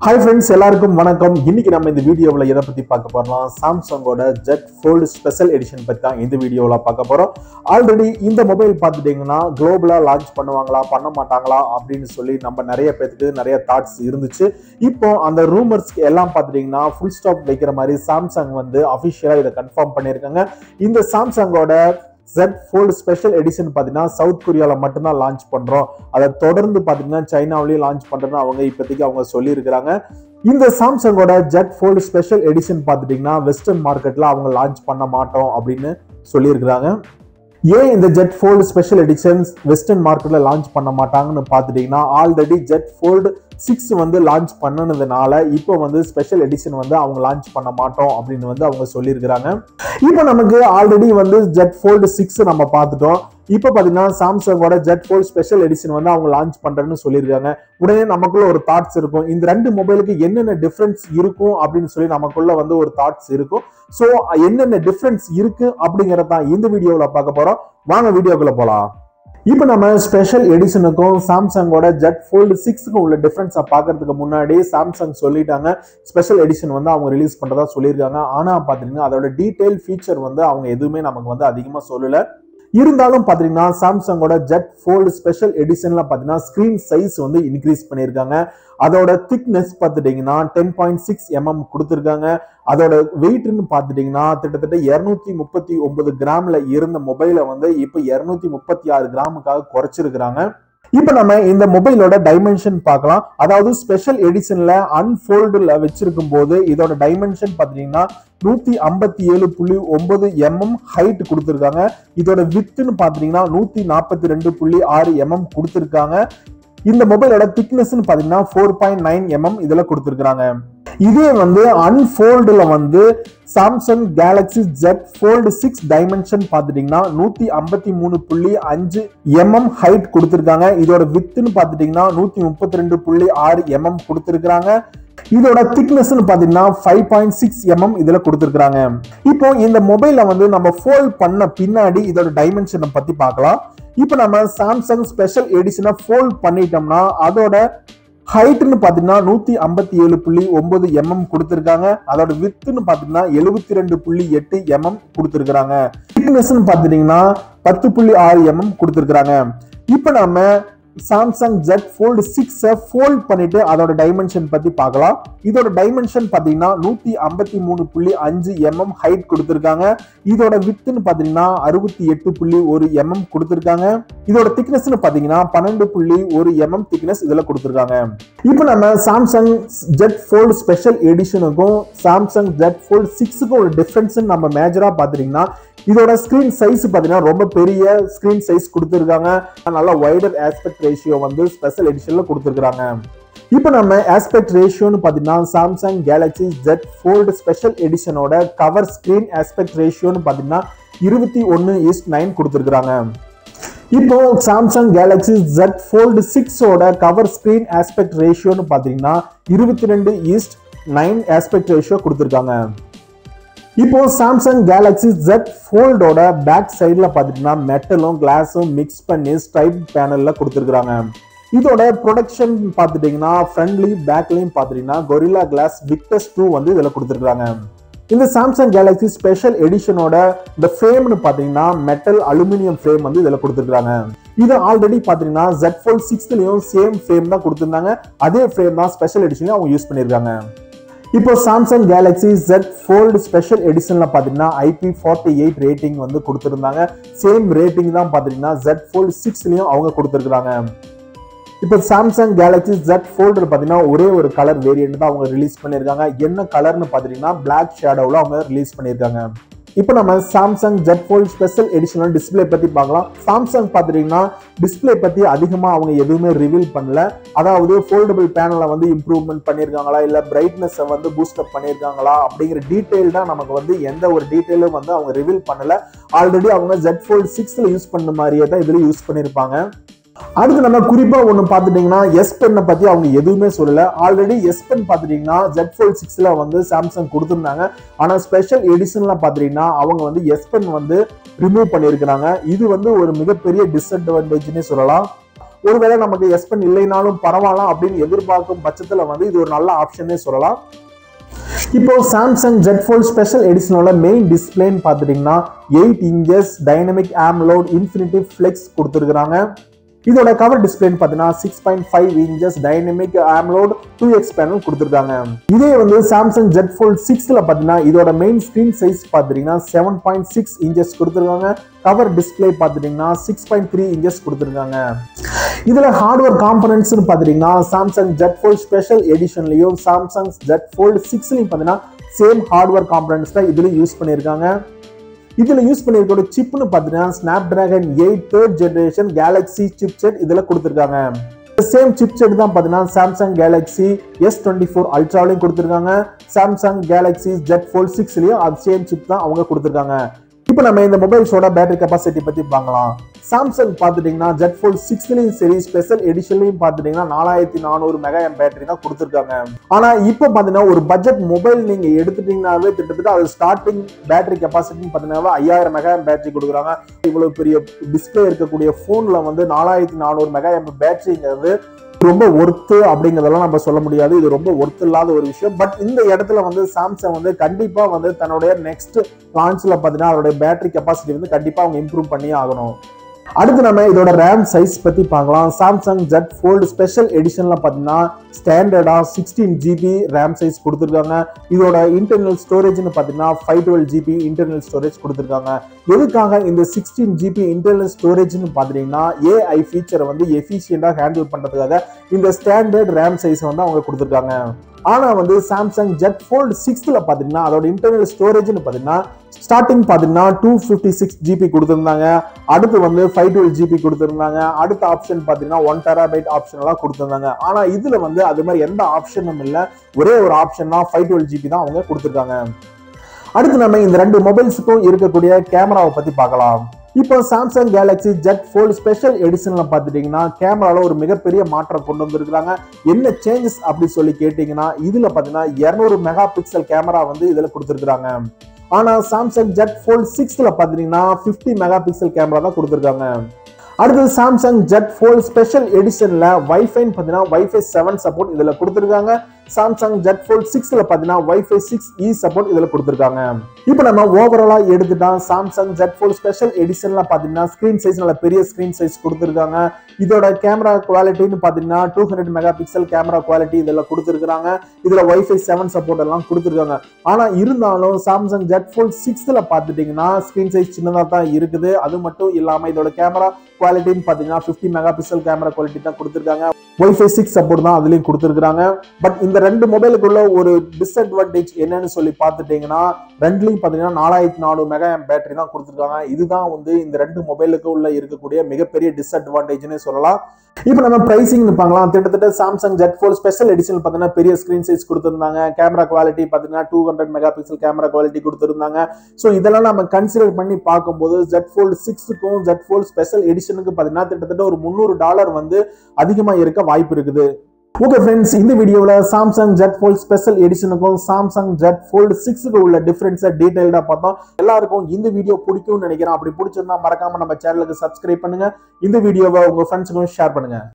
Hi friends, எல்லாருக்கும் வணக்கம். இன்னைக்கு நம்ம இந்த வீடியோவில் எதை பத்தி பார்க்க போறோம்? சாம்சங்கோட Z Fold ஸ்பெஷல் எடிஷன் பத்தி தான் இந்த வீடியோவில் பார்க்க போறோம். ஆல்ரெடி இந்த மொபைல் பார்த்துட்டீங்கன்னா குளோபலா லான்ச் பண்ணுவாங்களா பண்ண மாட்டாங்களா அப்படின்னு சொல்லி நம்ம நிறைய பேருக்கு நிறைய தாட்ஸ் இருந்துச்சு. இப்போ அந்த ரூமர்ஸ்க்கு எல்லாம் பார்த்துட்டீங்கன்னா ஃபுல் ஸ்டாப் வைக்கிற மாதிரி சாம்சங் வந்து அஃபிஷியலா இதை கன்ஃபார்ம் பண்ணியிருக்காங்க. இந்த சாம்சங்கோட Z Fold ஸ்பெஷல் எடிஷன் பார்த்தீங்கன்னா சவுத் கொரியாவில் மட்டும்தான் லான்ச் பண்றோம். அதை தொடர்ந்து பார்த்தீங்கன்னா சைனாவிலையும் லான்ச் பண்றோம்னு அவங்க இப்போதைக்கு அவங்க சொல்லியிருக்கிறாங்க. இந்த சாம்சங்கோட Z Fold ஸ்பெஷல் எடிஷன் பார்த்துட்டீங்கன்னா வெஸ்டர்ன் மார்க்கெட்ல அவங்க லான்ச் பண்ண மாட்டோம் அப்படின்னு சொல்லியிருக்கிறாங்க. ஏன் இந்த Z Fold special editions western மார்க்கெட்ல லான்ச் பண்ண மாட்டாங்கன்னு பார்த்துட்டீங்கன்னா ஆல்ரெடி Z Fold 6 வந்து லான்ச் பண்ணனதுனால இப்போ வந்து ஸ்பெஷல் எடிஷன் வந்து அவங்க லான்ச் பண்ண மாட்டோம் அப்படின்னு வந்து அவங்க சொல்லியிருக்கிறாங்க. இப்போ நமக்கு ஆல்ரெடி வந்து Z Fold 6 நம்ம பார்த்துட்டோம். இப்போ பார்த்தீங்கன்னா சாம்சங்கோட Z Fold ஸ்பெஷல் எடிஷன் வந்து அவங்க லான்ச் பண்றேன்னு சொல்லியிருக்காங்க. உடனே நமக்குள்ள ஒரு தாட்ஸ் இருக்கும், இந்த ரெண்டு மொபைலுக்கு என்னென்ன டிஃபரன்ஸ் இருக்கும் அப்படின்னு சொல்லி நமக்குள்ள வந்து ஒரு தாட்ஸ் இருக்கும். ஸோ என்னென்ன டிஃபரன்ஸ் இருக்கு அப்படிங்கறதான் இந்த வீடியோவில் பார்க்க போறோம். வாங்க வீடியோக்குள்ள போலாம். இப்போ நம்ம ஸ்பெஷல் எடிஷனுக்கும் சாம்சங்கோட Z Fold 6க்கும் உள்ள டிஃபரன்ஸை பார்க்கறதுக்கு முன்னாடி சாம்சங் சொல்லிட்டாங்க ஸ்பெஷல் எடிஷன் வந்து அவங்க ரிலீஸ் பண்றதா சொல்லியிருக்காங்க. ஆனா பாத்தீங்கன்னா அதோட டீடைல் ஃபீச்சர் வந்து அவங்க எதுவுமே நமக்கு வந்து அதிகமா சொல்லல. இருந்தாலும் பாத்தீங்கன்னா சாம்சங்கோட Z Fold ஸ்பெஷல் எடிஷன்ல பாத்தீங்கன்னா ஸ்கிரீன் சைஸ் வந்து இன்க்ரீஸ் பண்ணியிருக்காங்க. அதோட திக்னஸ் பார்த்துட்டீங்கன்னா 10.6 mm கொடுத்துருக்காங்க. அதோட வெயிட்னு பார்த்துட்டீங்கன்னா கிட்டத்தட்ட 239 கிராம்ல இருந்த மொபைலை வந்து இப்போ 236 கிராமுக்காக குறைச்சிருக்கிறாங்க. இப்போ நம்ம இந்த மொபைலோட டைமென்ஷன் பார்க்கலாம். அதாவது ஸ்பெஷல் எடிஷன்ல அன்ஃபோல்டுல வச்சிருக்கும் போது இதோட டைமென்ஷன் பாத்தீங்கன்னா 157.9 mm ஹைட் கொடுத்திருக்காங்க. இதோட வித்னு பாத்தீங்கன்னா 142.6 mm கொடுத்திருக்காங்க. இந்த மொபைலோட திக்னஸ்னு பாத்தீங்கன்னா 4.9 mm இதுல கொடுத்திருக்காங்க. இதே வந்து அன்ஃபோல்டுல வந்து Samsung Galaxy Z Fold 6 dimension பாத்துட்டீங்கன்னா 153.5 mm ஹைட் கொடுத்திருக்காங்க. இதோட வித்னு பாத்துட்டீங்கன்னா 132.6 mm கொடுத்திருக்காங்க. இதோட திக்னஸ்னு பாத்தீங்கன்னா 5.6 mm இதுல கொடுத்திருக்காங்க. இப்போ இந்த மொபைலை வந்து நம்ம ஃபோல்ட் பண்ண பின்னாடி இதோட டைமென்ஷனை பத்தி பார்க்கலாம். இப்போ நம்ம சாம்சங் ஸ்பெஷல் எடிஷனை ஃபோல்ட் பண்ணிட்டோம்னா அதோட ஹைட்னு பாத்தீங்கன்னா 157.9 mm கொடுத்திருக்காங்க. அதோட வித்னு பாத்தீங்கன்னா 72.8 mm கொடுத்திருக்காங்க. திக்னஸ்னு பாத்தீங்கன்னா 10.6 mm கொடுத்திருக்காங்க. இப்போ நம்ம சாம்சங் Z Fold 6 ஃபோல்ட் பண்ணிட்டு அதோட டைமென்ஷன் பத்தி பார்க்கலாம். இதோட டைமென்ஷன் பாத்தீங்கன்னா 153.5 mm ஹைட் கொடுத்திருக்காங்க. இதோட வித்னு பாத்தீங்கன்னா 68.1 mm கொடுத்திருக்காங்க. இதோட திக்னஸ்னு பாத்தீங்கன்னா 12.1 mm திக்னஸ் இதுல கொடுத்திருக்காங்க. இப்போ நம்ம சாம்சங் Z Fold ஸ்பெஷல் எடிஷனுக்கும் சாம்சங் Z Fold 6க்கும் ஒரு டிஃபரன்ஸ் நம்ம மேஜரா பாத்தீங்கன்னா இதோட ஸ்கிரீன் சைஸ் பாத்தீங்கன்னா ரொம்ப பெரிய ஸ்கிரீன் சைஸ் கொடுத்திருக்காங்க. நல்ல வைடர் ஆஸ்பெக்ட் ரேஷியோ வந்து ஸ்பெஷல் எடிஷன்ல கொடுத்திருக்காங்க. இப்போ நம்ம ஆஸ்பெக்ட் ரேஷியோன்னு பாத்தீங்கன்னா Samsung Galaxy Z Fold special எடிஷனோட கவர் ஸ்கிரீன் ஆஸ்பெக்ட் ரேஷியோன்னு பாத்தீங்கன்னா 21:9 கொடுத்திருக்காங்க. இப்போ சாம்சங் கேலக்ஸி Z Fold 6ஓட கவர் ஸ்கிரீன் ஆஸ்பெக்ட் ரேஷியோன்னு பாத்தீங்கன்னா 22:9 ஆஸ்பெக்ட் ரேஷியோ கொடுத்திருக்காங்க. இப்போ சாம்சங் கேலக்ஸி Z Foldோட பேக் சைட்ல பாத்தீங்கன்னா மெட்டலும் கிளாஸும் மிக்ஸ் பண்ணி ஸ்ட்ரைப் பேனல்ல கொடுத்திருக்காங்க. இதோட ப்ரொடக்ஷன் பாத்துட்டீங்கன்னா ஃப்ரண்ட்லயும் பேக்லயும் பாத்தீங்கன்னா கொரில்லா கிளாஸ் விக்டஸ் 2 வந்து இதுல கொடுத்திருக்காங்க. இந்த சாம்சங் கேலக்ஸி ஸ்பெஷல் எடிஷனோட இந்த ஃப்ரேம்னு பாத்தீங்கன்னா மெட்டல் அலுமினியம் ஃப்ரேம் வந்து இதுல கொடுத்திருக்காங்க. இது ஆல்ரெடி பாத்தீங்கன்னா Z Fold 6லயும் சேம் ஃப்ரேம் தான் கொடுத்திருந்தாங்க. அதே ஃப்ரேம் தான் ஸ்பெஷல் எடிஷன்லயும் அவங்க யூஸ் பண்ணிருக்காங்க. இப்போ Samsung Galaxy Z Fold special எடிஷன்ல பாத்தீங்கன்னா IP48 ரேட்டிங் வந்து கொடுத்திருந்தாங்க. சேம் ரேட்டிங் தான் பாத்தீங்கன்னா Z Fold 6லயும் அவங்க கொடுத்திருக்காங்க. இப்போ சாம்சங் கேலக்ஸி Z Fold பாத்தீங்கன்னா ஒரே ஒரு கலர் வேரியன்ட் தான் அவங்க ரிலீஸ் பண்ணிருக்காங்க. என்ன கலர்னு பாத்தீங்கன்னா பிளாக் ஷேடோல அவங்க ரிலீஸ் பண்ணிருக்காங்க. இப்போ நம்ம சாம்சங் Z Fold ஸ்பெஷல் எடிஷனல் டிஸ்பிளே பத்தி பார்க்கலாம். சாம்சங் பாத்தீங்கன்னா டிஸ்பிளே பத்தி அதிகமா அவங்க எதுவுமே ரிவீல் பண்ணல. அதாவது ஃபோல்டபிள் பேனலை வந்து இம்ப்ரூவ்மெண்ட் பண்ணியிருக்காங்களா இல்ல பிரைட்னஸை வந்து பூஸ்ட் அப் பண்ணியிருக்காங்களா அப்படிங்கிற டீடைல் தான் நமக்கு வந்து எந்த ஒரு டீடைலும் வந்து அவங்க ரிவீல் பண்ணல. ஆல்ரெடி அவங்க Z Fold 6ல யூஸ் பண்ண மாதிரியே தான் இதுல யூஸ் பண்ணியிருப்பாங்க. அதுக்கு நம்ம குறிப்பா ஒண்ணு பாத்துட்டீங்கன்னா S Pen பத்தி அவங்க எதுவுமே சொல்லல. ஆல்ரெடி S Pen பாத்துட்டீங்கன்னா Z Fold 6ல வந்து சாம்சங் கொடுத்திருந்தாங்க. ஆனா ஸ்பெஷல் எடிஷன்ல பாத்துட்டீங்கன்னா அவங்க வந்து S Pen வந்து ரிமூவ் பண்ணியிருக்காங்க. இது வந்து ஒரு மிகப்பெரிய டிஸ்அட்வான்டேஜ்னே சொல்லலாம். ஒருவேளை நமக்கு S Pen இல்லைனாலும் பரவாயில்ல அப்படின்னு எதிர்பார்க்கும் பட்சத்துல வந்து இது ஒரு நல்ல ஆப்ஷனே சொல்லலாம். இப்போ சாம்சங் Z Fold ஸ்பெஷல் எடிஷனோட மெயின் டிஸ்பிளேன்னு பார்த்துட்டீங்கன்னா 8 inches dynamic AMOLED infinity flex கொடுத்துருக்காங்க. இதோட கவர் டிஸ்பிளேன்னு பார்த்தீங்கன்னா 6.5 inches dynamic AMOLED 2x panel கொடுத்துருக்காங்க. இதே வந்து சாம்சங் Z Fold 6ல பார்த்தீங்கன்னா இதோட மெயின் ஸ்கிரீன் சைஸ் பார்த்துட்டீங்கன்னா 7.6 inches கொடுத்துருக்காங்க. கவர் டிஸ்பிளே பார்த்துட்டீங்கன்னா 6.3 inches கொடுத்துருக்காங்க. இதுல ஹார்ட்வேர் காம்பனன்ட்ஸ் பார்த்துட்டீங்கன்னா சாம்சங் Z Fold ஸ்பெஷல் எடிஷன்லயும் சாம்சங் Z Fold 6லயும் பார்த்தீங்கன்னா சேம் ஹார்ட்வேர் காம்பனன்ட்ஸ் தான் இதுல யூஸ் பண்ணியிருக்காங்க. இதுல யூஸ் பண்ணிருக்க சிப்னு பாத்தீங்கன்னா Snapdragon 8 3rd generation Galaxy chipset இதுல கொடுத்திருக்காங்க. சேம் சிப்செட் தான் பாத்தீங்கன்னா Samsung Galaxy S24 Ultraலயும் கொடுத்திருக்காங்க. Samsung Galaxy Z Fold 6லயும் அது சேம் சிப் தான் அவங்க கொடுத்திருக்காங்க. இப்போ நம்ம இந்த மொபைல்ஸோட பேட்டரி கெபாசிட்டி பத்தி பார்க்கலாம். சாம்சங் பார்த்துட்டீங்கன்னா Z Fold 6லயும் சரி ஸ்பெஷல் எடிஷன்லயும் பார்த்துட்டீங்கன்னா 4400 mAh பேட்டரி தான் கொடுத்துருக்காங்க. ஆனா இப்போ பாத்தீங்கன்னா ஒரு பட்ஜெட் மொபைல் நீங்க எடுத்துட்டீங்கன்னாவே கிட்டத்தட்ட அது ஸ்டார்டிங் பேட்டரி கெபாசிட்டி பாத்தீங்கன்னா 5000 mAh பேட்டரி கொடுக்குறாங்க. இவ்வளவு பெரிய டிஸ்பிளே இருக்கக்கூடிய போன்ல வந்து 4400 mAh பேட்டரிங்கிறது ரொம்ப ஒர்த்து அப்படிங்கறதெல்லாம் நம்ம சொல்ல முடியாது. இது ரொம்ப ஒர்த்து இல்லாத ஒரு விஷயம். பட் இந்த இடத்துல வந்து சாம்சங் வந்து கண்டிப்பா வந்து தன்னுடைய நெக்ஸ்ட் லான்ச்ல பாத்தீங்கன்னா அதோட பேட்டரி கெபாசிட்டி வந்து கண்டிப்பா அவங்க இம்ப்ரூவ் பண்ணி ஆகணும். அடுத்து நம்ம இதோட RAM சைஸ் பத்தி பார்க்கலாம். சாம்சங் Z Fold ஸ்பெஷல் எடிஷன்ல பாத்தீங்கன்னா ஸ்டாண்டர்டா 16GB RAM சைஸ் கொடுத்திருக்காங்க. இதோட இன்டர்னல் ஸ்டோரேஜ்னு பாத்தீங்கன்னா 512GB இன்டர்னல் ஸ்டோரேஜ் கொடுத்திருக்காங்க. எதுக்காக இந்த 16GB இன்டர்னல் ஸ்டோரேஜ்னு பாத்தீங்கன்னா AI ஃபீச்சரை வந்து எஃபிஷியண்டா ஹேண்டில் பண்றதுக்காக இந்த ஸ்டாண்டர்ட் RAM சைஸ் வந்து அவங்க கொடுத்திருக்காங்க. ஆனா வந்து சாம்சங் Z Fold 6ல பாத்தீங்கன்னா அதோட இன்டர்னல் ஸ்டோரேஜ்னு பாத்தீங்கன்னா ஸ்டார்டிங் பாத்தீங்கன்னா 256GB கொடுத்திருந்தாங்க. அடுத்து வந்து 512GB கொடுத்திருந்தாங்க. அடுத்த ஆப்ஷன் பாத்தீங்கன்னா 1TB ஆப்ஷன் எல்லாம் கொடுத்திருந்தாங்க. ஆனா இதுல வந்து அது மாதிரி எந்த ஆப்ஷனும் இல்ல. ஒரே ஒரு ஆப்ஷன் தான் 512GB தான் அவங்க கொடுத்திருக்காங்க. அடுத்து நம்ம இந்த ரெண்டு மொபைல்ஸுக்கும் இருக்கக்கூடிய கேமராவை பத்தி பார்க்கலாம். இப்போ Samsung Galaxy Z Fold special எடிஷன்ல பாத்துட்டீங்கன்னா கேமரால ஒரு மிகப்பெரிய மாற்றம் கொண்டு வந்திருக்காங்க. என்ன சேஞ்சஸ் அப்படி சொல்லி கேட்டீங்கன்னா இதுல பாத்தீங்கன்னா 200 மெகா பிக்சல் கேமரா வந்து இதுல கொடுத்திருக்காங்க. ஆனா சாம்சங் Z Fold 6ல பாத்தீங்கன்னா 50 மெகா பிக்சல் கேமரா தான் கொடுத்திருக்காங்க. அடுத்து சாம்சங் Z Fold ஸ்பெஷல் எடிஷன்ல வைஃபை பாத்தீங்கன்னா வைஃபை 7 சப்போர்ட் இதுல கொடுத்திருக்காங்க. சாம்சங் Z Fold 6ல பாத்தீங்கன்னா வைஃபை 6E சப்போர்ட் இதுல கொடுத்திருக்காங்க. இப்போ நம்ம ஓவராலா எடுத்துட்டா சாம்சங் Z Fold ஸ்பெஷல் எடிஷன்ல பாத்தீங்கன்னா ஸ்கிரீன் சைஸ் நல்ல பெரிய ஸ்கிரீன் சைஸ் கொடுத்திருக்காங்க. இதோட கேமரா குவாலிட்டின்னு பாத்தீங்கன்னா 200 மெகா பிக்சல் கேமரா குவாலிட்டி இதெல்லாம் கொடுத்திருக்காங்க. இதுல வைஃபை 7 சப்போர்ட் எல்லாம் கொடுத்திருக்காங்க. ஆனா இருந்தாலும் சாம்சங் Z Fold 6ல பாத்துட்டீங்கன்னா ஸ்கிரீன் சைஸ் சின்னதா தான் இருக்குது. அது மட்டும் இல்லாம இதோட கேமரா குவாலிட்டின்னு பாத்தீங்கன்னா 50 மெகா பிக்சல் கேமரா குவாலிட்டி தான் கொடுத்திருக்காங்க. வைஃபை 6 சப்போர்ட் தான் அதுலயும் கொடுத்திருக்காங்க. பட் இந்த ரெண்டு மொபைலுக்குள்ள ஒரு டிஸ்அட்வான்டேஜ் என்னன்னு சொல்லி பார்த்துட்டீங்கன்னா ரெண்டுலயும் பாத்தீங்கன்னா 4400 mAh பேட்டரி தான் கொடுத்திருக்காங்க. இதுதான் வந்து இந்த ரெண்டு மொபைலுக்கு உள்ள இருக்கக்கூடிய மிகப்பெரிய டிஸ்அட்வான்டேஜ்னு சொல்லலாம். இப்போ நம்ம பிரைசிங் பார்க்கலாம். கிட்டத்தட்ட Samsung Z Fold special edition பாத்தீங்கன்னா பெரிய ஸ்கிரீன் சைஸ் கொடுத்திருந்தாங்க. கேமரா குவாலிட்டி பாத்தீங்கன்னா 200 மெகா பிக்சல் கேமரா குவாலிட்டி கொடுத்திருந்தாங்க. சோ இதெல்லாம் நம்ம கன்சிடர் பண்ணி பார்க்கும்போது Z Fold 6க்கும் Z Fold ஸ்பெஷல் எடிஷனுக்கு பாத்தீங்கன்னா கிட்டத்தட்ட ஒரு $300 வந்து அதிகமா இருக்க வாய்ப்பு இருக்குது. ஓகே ஃப்ரெண்ட்ஸ், இந்த வீடியோல சாம்சங் Z Fold ஸ்பெஷல் எடிஷனுக்கும் சாம்சங் Z Fold 6க்கு உள்ள டிஃபரன்ஸை டீடைல்டா பார்த்தோம். எல்லாருக்கும் இந்த வீடியோ பிடிக்கும்னு நினைக்கிறேன். அப்படி பிடிச்சிருந்தா மறக்காம நம்ம சேனலுக்கு சப்ஸ்கிரைப் பண்ணுங்க. இந்த வீடியோவை உங்க ஃப்ரெண்ட்ஸுக்கும் ஷேர் பண்ணுங்க.